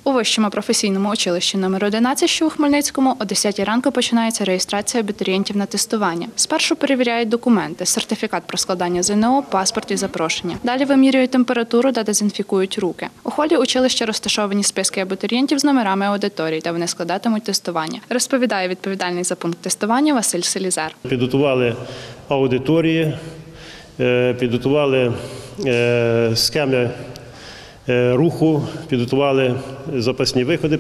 У Вищому професійному училищі номер 11, що у Хмельницькому, о 10 ранку починається реєстрація абітурієнтів на тестування. Спершу перевіряють документи, сертифікат про складання ЗНО, паспорт і запрошення. Далі вимірюють температуру та дезінфікують руки. У холі училища розташовані списки абітурієнтів з номерами аудиторій, де вони складатимуть тестування. Розповідає відповідальний за пункт тестування Василь Селізар. Підготували аудиторії, підготували схеми руху, підготували запасні виходи,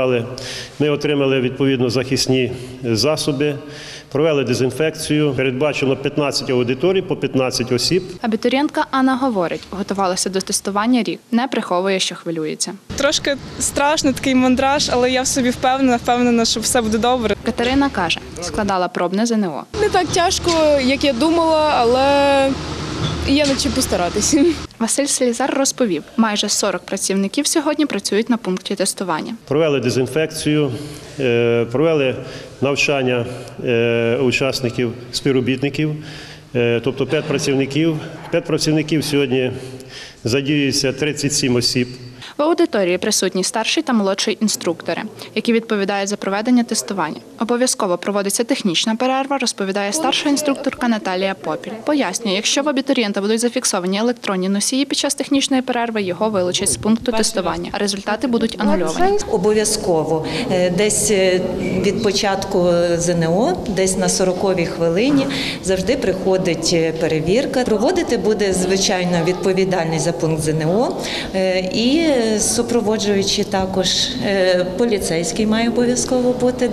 ми отримали відповідно захисні засоби, провели дезінфекцію, передбачено 15 аудиторій по 15 осіб. Абітурієнтка Анна говорить, готувалася до тестування рік, не приховує, що хвилюється. Трошки страшно, такий мандраж, але я в собі впевнена, що все буде добре. Катерина каже, складала пробне ЗНО. Не так тяжко, як я думала, але є над чим постаратися. Василь Селізар розповів, майже 40 працівників сьогодні працюють на пункті тестування. Провели дезінфекцію, провели навчання учасників, співробітників, тобто 5 працівників. 5 працівників сьогодні задіюється 37 осіб. В аудиторії присутні старший та молодший інструктори, які відповідають за проведення тестування. Обов'язково проводиться технічна перерва, розповідає старша інструкторка Наталія Попіль. Пояснює, якщо в абітурієнта будуть зафіксовані електронні носії під час технічної перерви, його вилучать з пункту тестування, а результати будуть анульовані. Обов'язково десь від початку ЗНО, десь на 40-й хвилині, завжди приходить перевірка. Проводити буде, звичайно, відповідальний за пункт ЗНО і супроводжуючи також поліцейський має обов'язково бути.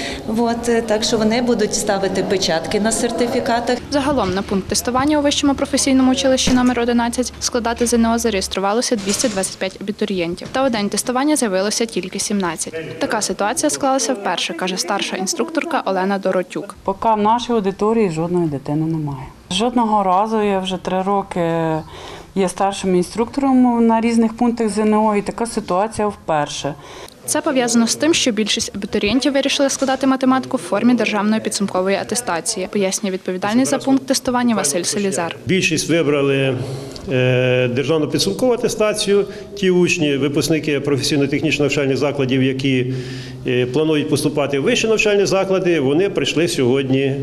Так що вони будуть ставити печатки на сертифікатах. Загалом на пункт тестування у Вищому професійному училищі номер 11 складати ЗНО зареєструвалося 225 абітурієнтів. Та у день тестування з'явилося тільки 17. Така ситуація склалася вперше, каже старша інструкторка Олена Доротюк. Поки в нашій аудиторії жодної дитини немає. Жодного разу, я вже 3 роки є старшим інструктором на різних пунктах ЗНО, і така ситуація вперше. Це пов'язано з тим, що більшість абітурієнтів вирішили складати математику в формі державної підсумкової атестації, пояснює відповідальний за пункт тестування Василь Селізар. Більшість вибрали державну підсумкову атестацію. Ті учні, випускники професійно-технічних навчальних закладів, які планують поступати в вищі навчальні заклади, вони прийшли сьогодні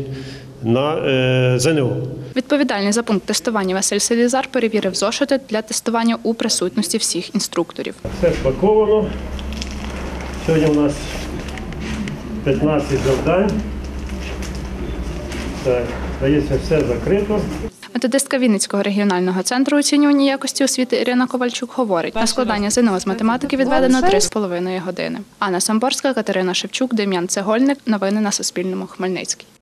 на ЗНО. Відповідальний за пункт тестування Василь Селізар перевірив зошити для тестування у присутності всіх інструкторів. Все спаковано. Сьогодні у нас 15 завдань. Так, здається, все закрито. Методистка Вінницького регіонального центру оцінювання якості освіти Ірина Ковальчук говорить, на складання ЗНО з математики відведено 3,5 години. Анна Самборська, Катерина Шевчук, Дем'ян Цегольник. Новини на Суспільному. Хмельницький.